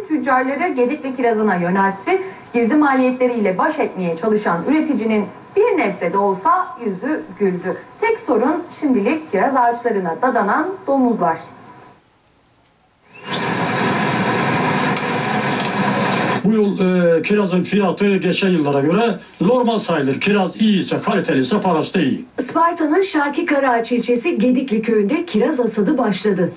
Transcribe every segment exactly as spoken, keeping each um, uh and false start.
tüccarları Gedikli kirazına yöneltti. Girdi maliyetleriyle baş etmeye çalışan üreticinin bir nebze de olsa yüzü güldü. Tek sorun şimdilik kiraz ağaçlarına dadanan domuzlar. Bu yıl e, kirazın fiyatı geçen yıllara göre normal sayılır. Kiraz iyi ise, kaliteli ise parası da iyi. Isparta'nın Şarkı Karaağaç ilçesi Gedikli köyünde kiraz hasadı başladı.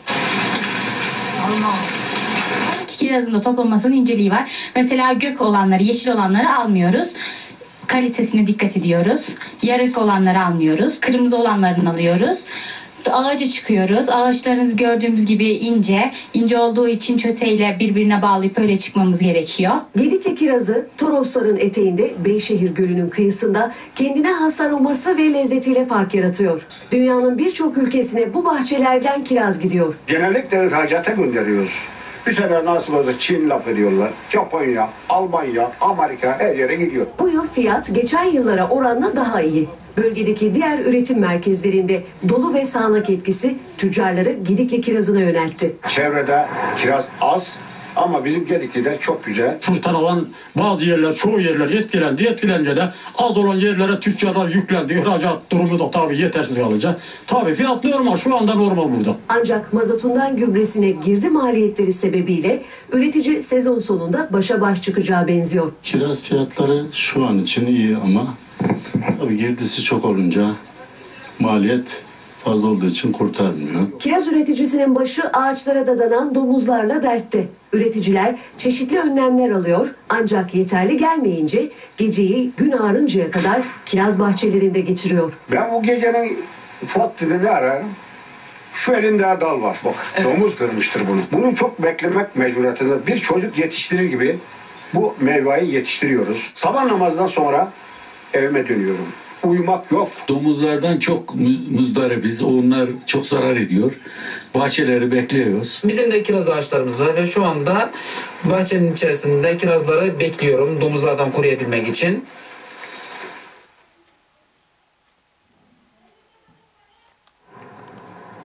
Kirazın da toplanmasının inceliği var. Mesela gök olanları, yeşil olanları almıyoruz. Kalitesine dikkat ediyoruz. Yarık olanları almıyoruz. Kırmızı olanlarını alıyoruz. Ağaca çıkıyoruz. Ağaçlarınızı gördüğümüz gibi ince. İnce olduğu için çöteyle birbirine bağlayıp öyle çıkmamız gerekiyor. Gedikli kirazı Torosların eteğinde Beyşehir Gölü'nün kıyısında kendine has aroması ve lezzetiyle fark yaratıyor. Dünyanın birçok ülkesine bu bahçelerden kiraz gidiyor. Genellikle ihracata gönderiyoruz. Bir sene nasıl olsa Çin laf ediyorlar. Japonya, Almanya, Amerika her yere gidiyor. Bu yıl fiyat geçen yıllara oranla daha iyi. Bölgedeki diğer üretim merkezlerinde dolu ve sağanak etkisi tüccarları Gedikli kirazına yöneltti. Çevrede kiraz az ama bizim Gedikli'de çok güzel. Fırtınalan bazı yerler, çoğu yerler etkilendi. Etkilenince de az olan yerlere tüccarlar yüklendi. İhracat durumu da tabii yetersiz kalınca. Tabii fiyat normal, şu anda normal burada. Ancak mazotundan gübresine girdi maliyetleri sebebiyle üretici sezon sonunda başa baş çıkacağı benziyor. Kiraz fiyatları şu an için iyi ama tabii girdisi çok olunca maliyet fazla olduğu için kurtarmıyor. Kiraz üreticisinin başı ağaçlara dadanan domuzlarla dertte. Üreticiler çeşitli önlemler alıyor ancak yeterli gelmeyince geceyi gün ağarıncaya kadar kiraz bahçelerinde geçiriyor. Ben bu gecenin vaktini ne ararım? Şu elinde dal var bak. Evet. Domuz kırmıştır bunu. Bunu çok beklemek mecburiyetinde. Bir çocuk yetiştirir gibi bu meyveyi yetiştiriyoruz. Sabah namazdan sonra evime dönüyorum. Uyumak yok. Domuzlardan çok muzdaribiz. Onlar çok zarar ediyor. Bahçeleri bekliyoruz. Bizim de kiraz ağaçlarımız var ve şu anda bahçenin içerisinde kirazları bekliyorum domuzlardan koruyabilmek için.